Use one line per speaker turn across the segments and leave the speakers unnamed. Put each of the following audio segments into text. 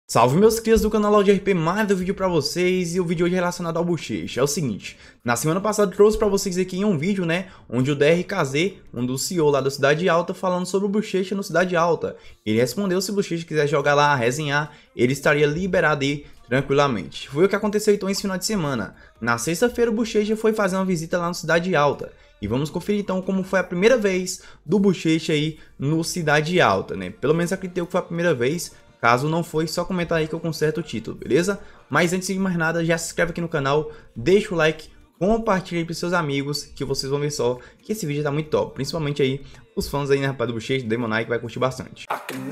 Salve meus crias do canal de RP, mais um vídeo pra vocês, e o vídeo hoje é relacionado ao Bochecha. É o seguinte, na semana passada eu trouxe pra vocês aqui um vídeo, né, onde o DRKZ, um dos CEO lá da Cidade Alta, falando sobre o Bochecha no Cidade Alta. Ele respondeu se o Bochecha quiser jogar lá, resenhar, ele estaria liberado aí tranquilamente. Foi o que aconteceu então esse final de semana. Na sexta-feira o Bochecha foi fazer uma visita lá no Cidade Alta. E vamos conferir então como foi a primeira vez do Bochecha aí no Cidade Alta, né? Pelo menos acredito que foi a primeira vez. Caso não foi, só comentar aí que eu conserto o título, beleza? Mas antes de mais nada, já se inscreve aqui no canal, deixa o like, compartilha aí pros seus amigos, que vocês vão ver só que esse vídeo tá muito top. Principalmente aí, os fãs aí, né, rapaz, do Bochecha, do Demonike, vai curtir bastante.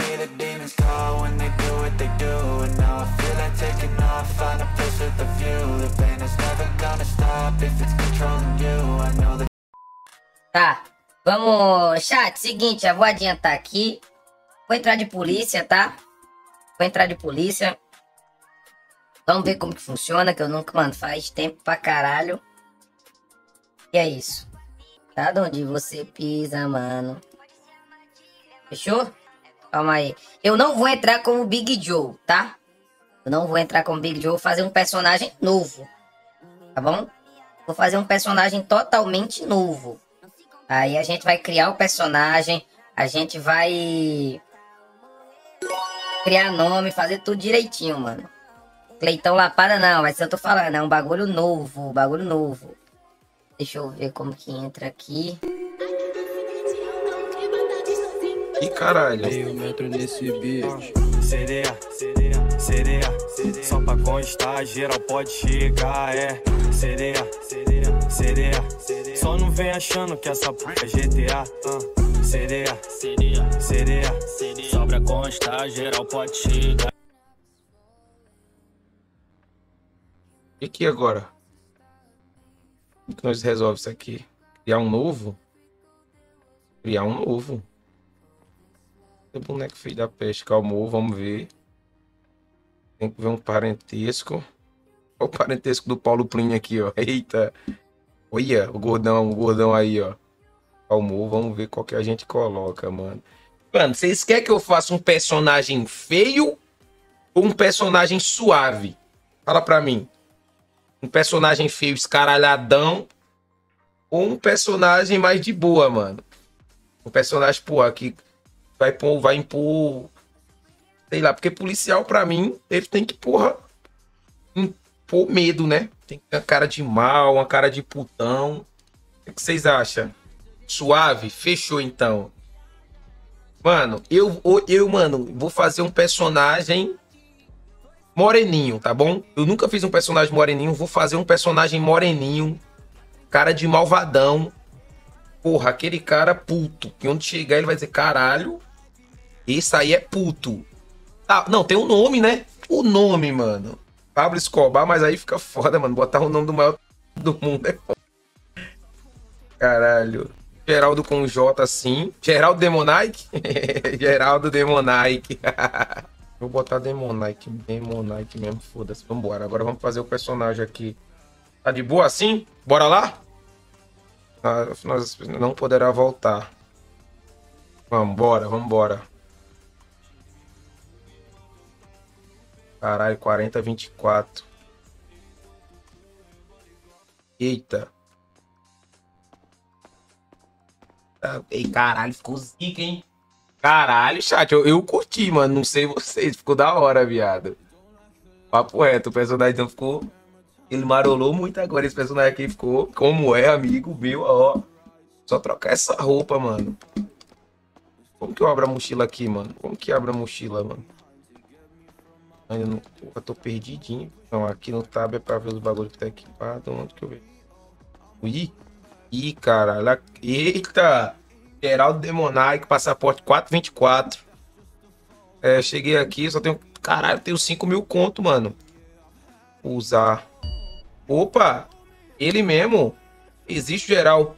Tá, vamos, chat, seguinte, eu vou adiantar aqui. Vou entrar de polícia, tá? Vou entrar de polícia. Vamos ver como que funciona, que eu nunca, mano, faz tempo pra caralho. E é isso. Tá de onde você pisa, mano. Fechou? Calma aí. Eu não vou entrar como Big Joe, tá? Eu não vou entrar como Big Joe, vou fazer um personagem novo. Tá bom? Vou fazer um personagem totalmente novo. Aí a gente vai criar o personagem. A gente vai criar nome, fazer tudo direitinho, mano. Cleitão Lapada não, mas eu tô falando, é um bagulho novo, bagulho novo. Deixa eu ver como que entra aqui.
Ih, caralho.
Meio metro nesse bicho. Sereia, sereia, sereia. Só pra constar, geral pode chegar, é. Sereia, sereia, sereia. Só não vem achando que essa porra é GTA. Sereia, sereia, sereia. Só pra constar, geral pode chegar.
E aqui agora? Como que nós resolvemos isso aqui? Criar um novo? Criar um novo. O boneco filho da peste, calmou, vamos ver. Tem que ver um parentesco. Olha o parentesco do Paulo Plínio aqui, ó. Eita. Olha o gordão aí, ó. Calmou, vamos ver qual que a gente coloca, mano. Mano, vocês querem que eu faça um personagem feio ou um personagem suave? Fala pra mim. Um personagem feio, escaralhadão, ou um personagem mais de boa, mano? Um personagem, porra, que vai impor, sei lá, porque policial, pra mim, ele tem que, porra, impor medo, né? Tem que ter uma cara de mal, uma cara de putão. O que vocês acham? Suave? Fechou, então. Mano, mano, vou fazer um personagem moreninho, tá bom? Eu nunca fiz um personagem moreninho, vou fazer um personagem moreninho, cara de malvadão. Porra, aquele cara puto, que onde chegar ele vai dizer, caralho, esse aí é puto. Ah, não, tem um nome, né? O nome, mano. Pablo Escobar, mas aí fica foda, mano. Botar o nome do maior do mundo é foda. Caralho. Geraldo com J, assim. Geraldo Demonike? Geraldo Demonike. Vou botar Demonike mesmo, foda-se. Vambora, agora vamos fazer o personagem aqui. Tá de boa assim? Bora lá? Nós não poderá voltar. Vambora, vambora. Caralho, 40-24. Eita. Ei, caralho, ficou zica, hein? Caralho, chat, eu curti, mano. Não sei vocês, ficou da hora, viado. Papo reto, o personagem não ficou... Ele marolou muito agora, esse personagem aqui ficou como é, amigo meu, ó. Só trocar essa roupa, mano. Como que eu abro a mochila aqui, mano? Como que abre a mochila, mano? Ainda não... Eu tô perdidinho. Não, aqui no tab é pra ver os bagulhos que tá equipado. Onde que eu vejo? Ih, caralho. Eita! Geraldo Demonike, passaporte 424. É, cheguei aqui, só tenho... Caralho, tenho 5.000 conto, mano. Usar. Opa! Ele mesmo. Existe geral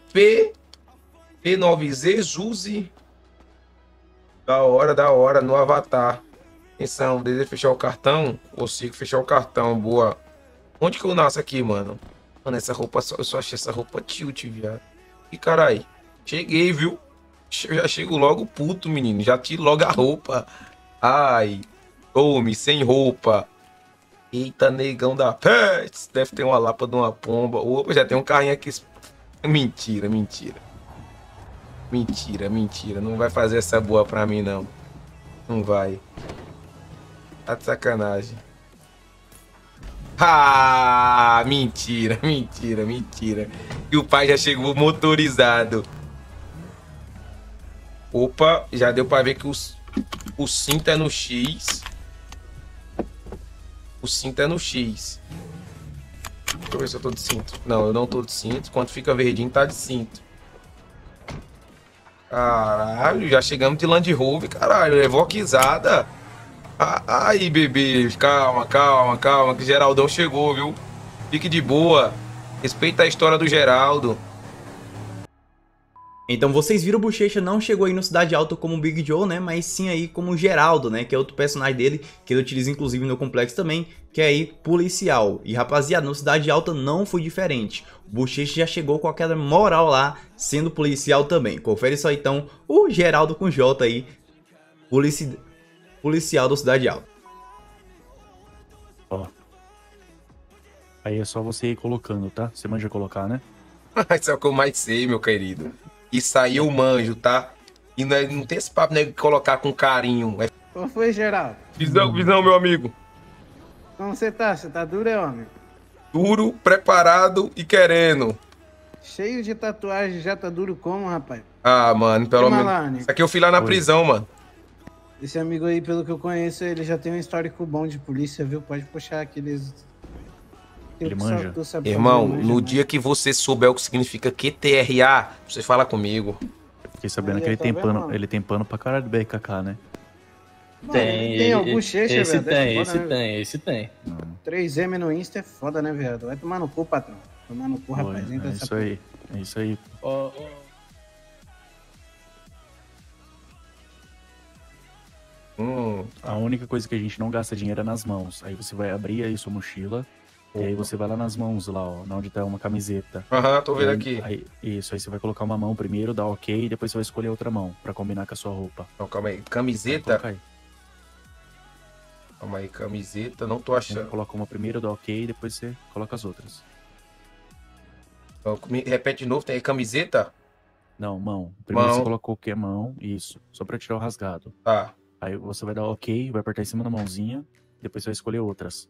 P9Z Zuzi. Da hora, no avatar. Atenção, deseja fechar o cartão? Consigo fechar o cartão, boa. Onde que eu nasço aqui, mano? Mano, essa roupa, eu só achei essa roupa tilt, viado. E carai, cheguei, viu? Eu já chego logo puto, menino. Já tiro logo a roupa. Ai, Tome, sem roupa. Eita, negão da peste. Deve ter uma lapa de uma pomba. Opa, já tem um carrinho aqui. Mentira, mentira. Mentira, mentira. Não vai fazer essa boa pra mim, não. Não vai. Tá de sacanagem. Ah, mentira, mentira, mentira. E o pai já chegou motorizado. Opa, já deu pra ver que o cinto é no X. O cinto é no X. Deixa eu ver se eu tô de cinto. Não, eu não tô de cinto. Quando fica verdinho, tá de cinto. Caralho, já chegamos de Land Rover, caralho. Levou a quizada. Aí, bebê. Calma, calma, calma. Que Geraldão chegou, viu? Fique de boa. Respeita a história do Geraldo.
Então vocês viram, o Bochecha não chegou aí no Cidade Alta como Big Joe, né, mas sim aí como Geraldo, né, que é outro personagem dele, que ele utiliza inclusive no Complexo também, que é aí policial. E rapaziada, no Cidade Alta não foi diferente. O Bochecha já chegou com aquela moral lá, sendo policial também. Confere só então o Geraldo com J aí, policial do Cidade Alta.
Ó. Aí é só você ir colocando, tá? Você manja colocar, né?
Isso é o que eu mais sei, meu querido. Isso aí eu manjo, tá? E não tem esse papo, né, de colocar com carinho. É
Qual foi, Geraldo?
visão, meu amigo.
Como você tá? Você tá duro, é, homem?
Duro, preparado e querendo.
Cheio de tatuagem, já tá duro como, rapaz?
Ah, mano, pelo
E
menos.
Malane?
Isso aqui eu fui lá na
Oi.
prisão, mano.
Esse amigo aí, pelo que eu conheço, ele já tem um histórico bom de polícia, viu? Pode puxar aqueles...
Ele manja?
Irmão, no dia que você souber o que significa QTRA, você fala comigo.
Fiquei sabendo
Aí,
que ele
tá
tem
vendo,
pano,
mano?
ele tem pano pra caralho do BKK, né?
Tem algum bochecha,
esse
velho.
tem,
É
esse
foda, né?
tem, esse tem.
3M no Insta é foda, né, viado? Vai tomar no cu, patrão. Tomar no cu,
Oi,
rapaz. Entra
é
essa
isso aí, é isso aí.
Ó,
A única coisa que a gente não gasta dinheiro é nas mãos. Aí você vai abrir aí sua mochila, e aí você vai lá nas mãos, lá, ó, onde tá uma camiseta.
Aham, tô vendo
Aí-
aqui.
aí você vai colocar uma mão primeiro, dá ok, e depois você vai escolher outra mão pra combinar com a sua roupa.
Não, calma aí.
Aí
Camiseta?
coloca aí.
Calma aí, camiseta. Não tô
Você
achando.
coloca uma primeiro, dá ok, e depois você coloca as outras.
Então, repete de novo, tem aí camiseta?
Não, mão. Primeiro
Mão.
você coloca qualquer mão, isso, só pra tirar o rasgado.
Tá.
Aí você vai dar ok, vai apertar em cima da mãozinha, depois você vai escolher outras.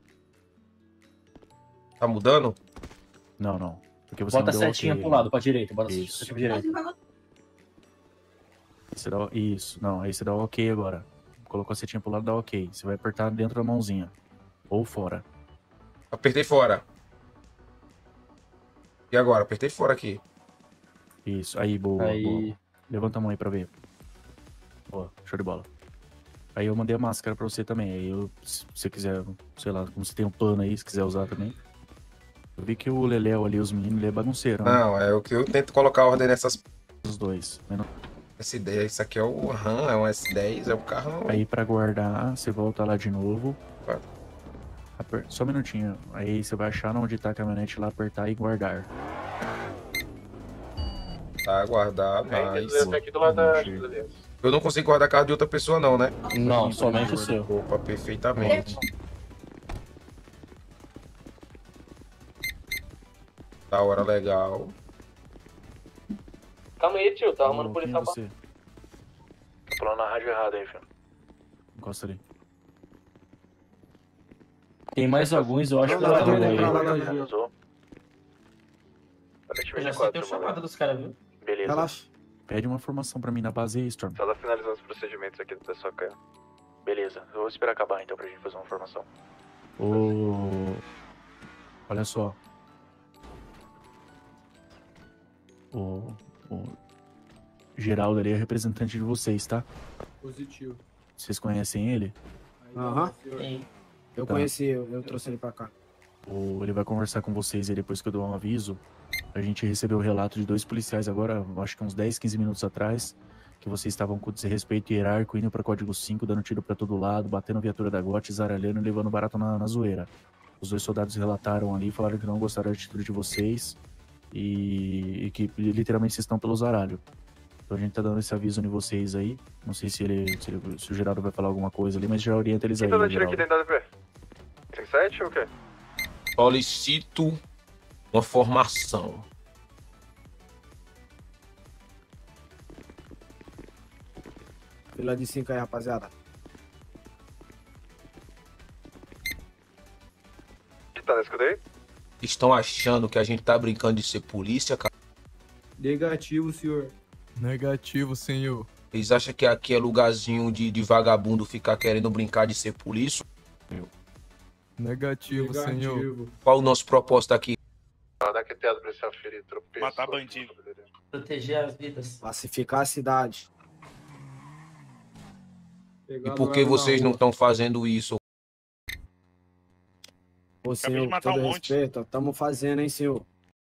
Tá mudando?
Não, não. Porque você
bota a
não deu
setinha
ok.
pro lado, pra direita. Bota a
Isso.
setinha pra direita.
Você dá, isso, não, aí você dá ok agora. Colocou a setinha pro lado, dá ok. Você vai apertar dentro da mãozinha. Ou fora.
Apertei fora. E agora? Apertei fora aqui.
Isso, aí, boa,
Aí.
boa. Levanta a mão aí pra ver. Boa, show de bola. Aí eu mandei a máscara pra você também. Aí eu, se você quiser, sei lá, como você tem um pano aí, se quiser usar também. Eu vi que o Leléo ali, os meninos, ele é bagunceiro, né?
Não, é o que eu tento colocar ordem nessas.
Os dois. Menos-
S10. Isso aqui é o RAM, é um S10, é o carro.
Aí pra guardar, você volta lá de novo.
Vai.
Só um minutinho. Aí você vai achar onde tá a caminhonete lá, apertar e guardar.
Tá guardado, mas.
Aqui do lado da...
Eu não consigo guardar carro de outra pessoa, não, né?
Não, somente o seu.
Opa, perfeitamente. Da hora, legal.
Calma aí, tio. Tá
Ô, quem é você?
Tô falando na rádio errada aí, filho.
Encosta ali.
Tem mais alguns, eu acho que
Não,
ela
não,
deu
não,
aí.
não, não,
Eu já aceitei o chamado dos caras, viu?
Beleza.
Relaxa.
Pede uma formação pra mim na base aí, Storm.
Só tá finalizando os procedimentos aqui do pessoal.
Beleza, eu vou esperar acabar então pra gente fazer uma formação.
Ô... Olha só. O Geraldo ali é representante de vocês, tá?
Positivo.
Vocês conhecem ele?
Aham.
Eu
Tá.
conheci, eu trouxe ele pra cá.
Ele vai conversar com vocês e depois que eu dou um aviso. A gente recebeu o relato de 2 policiais agora, acho que uns 10, 15 minutos atrás, que vocês estavam com desrespeito hierárquico, indo pra código 5, dando tiro pra todo lado, batendo viatura da GOT, zaralhando e levando barato na zoeira. Os 2 soldados relataram ali, falaram que não gostaram da atitude de vocês e que literalmente vocês estão pelo zaralho. Então a gente tá dando esse aviso em vocês aí. Não sei se o Geraldo vai falar alguma coisa ali, mas já orienta eles aí.
Quem tá dando tiro aqui
Geraldo.
dentro da ADP? 37 ou o quê?
Solicito uma formação.
Fila de 5 aí, rapaziada.
Tá na escuta aí?
Estão achando que a gente tá brincando de ser polícia, cara?
Negativo, senhor.
Negativo, senhor.
Eles acham que aqui é lugarzinho de vagabundo ficar querendo brincar de ser polícia?
Negativo, senhor.
Qual o nosso propósito aqui?
Dá que teado pra esse ferido, tropeço.
Matar bandido.
Proteger as vidas.
Pacificar a cidade.
E por que vocês não estão fazendo isso?
Ô, senhor, com todo respeito, estamos fazendo, hein, senhor?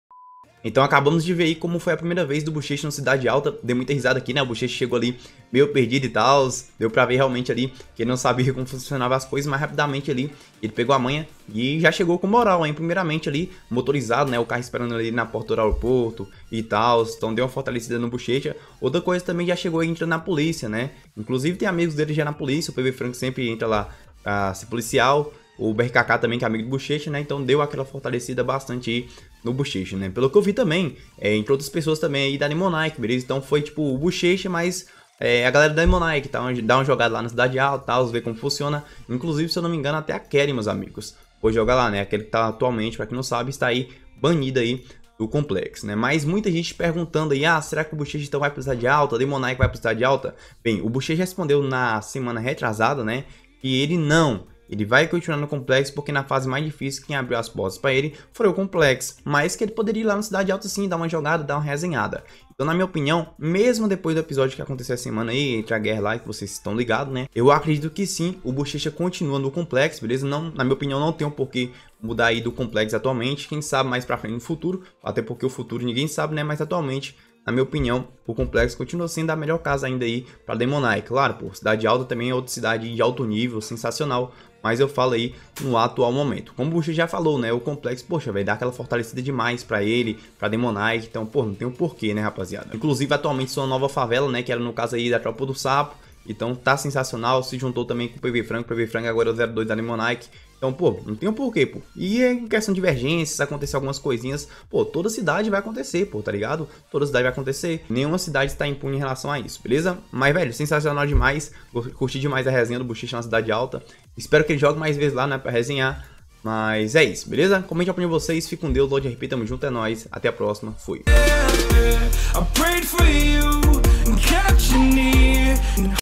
Então acabamos de ver aí como foi a primeira vez do Bochecha no Cidade Alta. Deu muita risada aqui, né? O Bochecha chegou ali meio perdido e tal. Deu pra ver realmente ali que ele não sabia como funcionavam as coisas, mas rapidamente ali ele pegou a manha e já chegou com moral, hein? Primeiramente ali, motorizado, né? O carro esperando ali na porta do aeroporto e tal. Então deu uma fortalecida no Bochecha. Outra coisa também, já chegou e entra na polícia, né? Inclusive tem amigos dele já na polícia. O PV Franco sempre entra lá pra ser policial. O BRKK também, que é amigo do Bochecha, né? Então deu aquela fortalecida bastante aí no Bochecha, né? Pelo que eu vi também, entre outras pessoas também aí da Demonike, beleza? Então foi tipo o Bochecha, mas a galera da Demonike, tá? Dá uma jogada lá na Cidade Alta, tal, ver como funciona. Inclusive, se eu não me engano, até a Kelly, meus amigos. Vou jogar lá, né? Aquele que tá atualmente, pra quem não sabe, está aí banida aí do complexo, né? Mas muita gente perguntando aí, será que o Bochecha então vai pra Cidade Alta? A Demonike vai pra Cidade Alta? Bem, o Bochecha respondeu na semana retrasada, né? Que ele não... Ele vai continuar no complexo porque na fase mais difícil quem abriu as portas para ele foi o complexo. Mas que ele poderia ir lá na Cidade Alta sim, dar uma jogada, dar uma resenhada. Então na minha opinião, mesmo depois do episódio que aconteceu essa semana aí, entre a guerra lá, que vocês estão ligados, né? Eu acredito que sim, o Bochecha continua no complexo, beleza? Não, na minha opinião não tem um porquê mudar aí do complexo atualmente. Quem sabe mais pra frente no futuro, até porque o futuro ninguém sabe, né? Mas atualmente... Na minha opinião, o complexo continua sendo a melhor casa ainda aí para Demonike. Claro, pô, Cidade Alta também é outra cidade de alto nível, sensacional. Mas eu falo aí no atual momento. Como o Bucha já falou, né? O complexo, poxa, vai dar aquela fortalecida demais para ele, para Demonike. Então, pô, não tem um porquê, né, rapaziada? Inclusive, atualmente são uma nova favela, né? Que era no caso aí da Tropa do Sapo. Então tá sensacional, se juntou também com o PV Franco agora é o 02 da Demonike. Então, pô, não tem um porquê, pô. E em questão de divergências, acontecer algumas coisinhas, pô, toda cidade vai acontecer, pô, tá ligado? Toda cidade vai acontecer. Nenhuma cidade está impune em relação a isso, beleza? Mas, velho, sensacional demais. Curti demais a resenha do Bochecha na Cidade Alta. Espero que ele jogue mais vezes lá, né, pra resenhar. Mas é isso, beleza? Comente a opinião de vocês, fique com Deus, Lorde RP, tamo junto, é nóis. Até a próxima, fui.